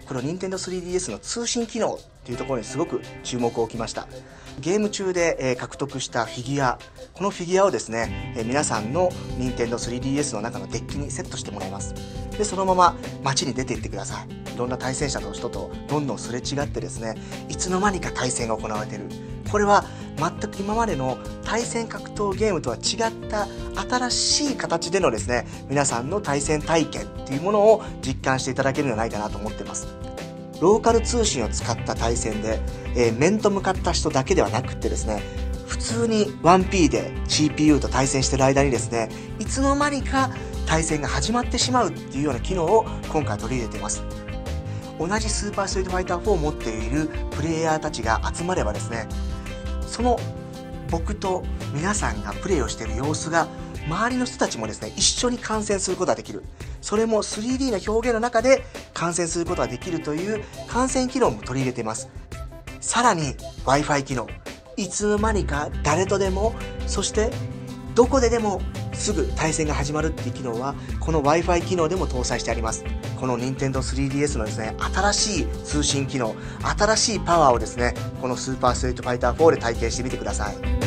この Nintendo 3DS の通信機能っていうところにすごく注目を置きました。ゲーム中で獲得したフィギュア、このフィギュアをですね、皆さんの Nintendo 3DS の中のデッキにセットしてもらいます。で、そのまま街に出て行ってください。いろんな対戦者の人とどんどんすれ違ってですね、いつの間にか対戦が行われている。これは全く今までの対戦格闘ゲームとは違った新しい形でのですね、皆さんの対戦体験っていうものを実感していただけるんじゃないかなと思ってます。ローカル通信を使った対戦で、面と向かった人だけではなくってですね、普通に 1P で CPU と対戦してる間にですね、いつの間にか対戦が始まってしまうっていうような機能を今回取り入れています。同じスーパーストリートファイター4を持っているプレイヤーたちが集まればですね、その僕と皆さんがプレイをしている様子が周りの人たちもですね、一緒に観戦することができる。それも 3D の表現の中で観戦することができるという観戦機能も取り入れています。さらに Wi-Fi 機能。いつの間にか誰とでも、そしてどこででもすぐ対戦が始まるっていう機能は、この Wi-Fi 機能でも搭載してあります。この Nintendo 3DS のですね、新しい通信機能、新しいパワーをですね、このスーパーストリートファイター4で体験してみてください。